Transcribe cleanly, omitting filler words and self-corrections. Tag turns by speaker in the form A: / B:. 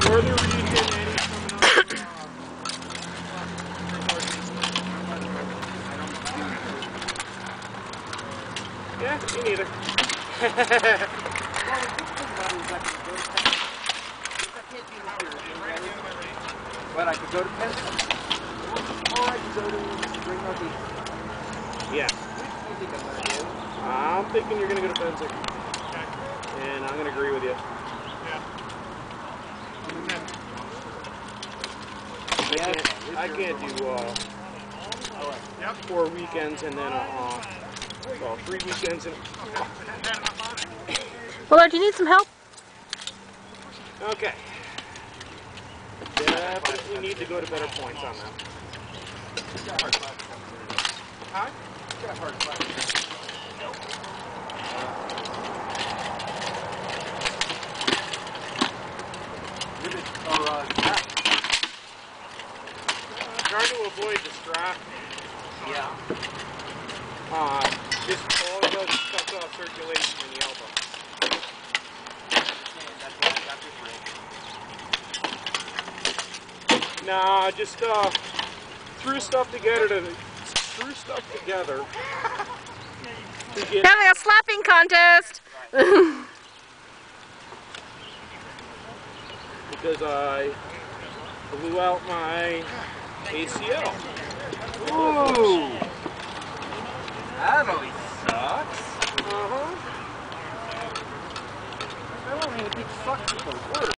A: Northern region, and he's coming up. Yeah, me neither.
B: But I could go to Bennington, or I could go to Great Northeast.
A: Yeah.
B: What do you think I'm going to do?
A: I'm thinking you're going to go to Bennington.
C: Okay.
A: And I'm going to agree with you.
C: Yeah.
A: I can't do 4 weekends and then well, 3 weekends and
D: Willard, do you need some help?
A: okay. Definitely need to go to better points on them. Huh? Trying to avoid the strap.
B: Yeah.
A: Just all it does is cuts off circulation in the elbow.
B: That's why I got this ring.
A: Nah, just threw stuff together to get.
D: Having a slapping contest!
A: Because I blew out my ACL.
B: Ooh! That always sucks.
A: Uh-huh.
B: I don't even think sucks is the word.